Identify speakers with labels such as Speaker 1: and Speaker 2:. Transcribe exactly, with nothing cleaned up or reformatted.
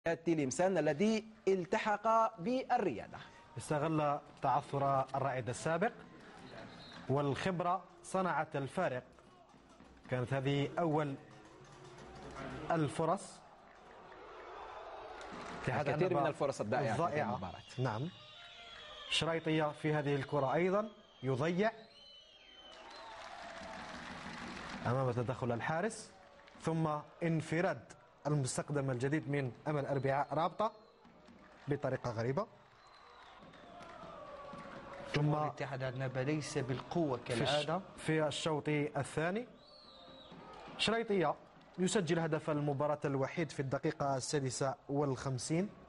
Speaker 1: تلمسان الذي التحق بالرياضة.
Speaker 2: استغل تعثر الرائد السابق والخبرة صنعت الفارق. كانت هذه أول الفرص،
Speaker 1: الكثير من الفرص الضائعة في المباراة.
Speaker 2: نعم، شريطية في هذه الكرة أيضا يضيع أمام تدخل الحارس، ثم انفراد المستخدم الجديد من أمل أربعاء رابطة بطريقة غريبة.
Speaker 3: ثم الاتحاد عنابة ليس بالقوة كالعادة
Speaker 2: في الشوط الثاني. شريطية يسجل هدف المباراة الوحيد في الدقيقة السادسة والخمسين.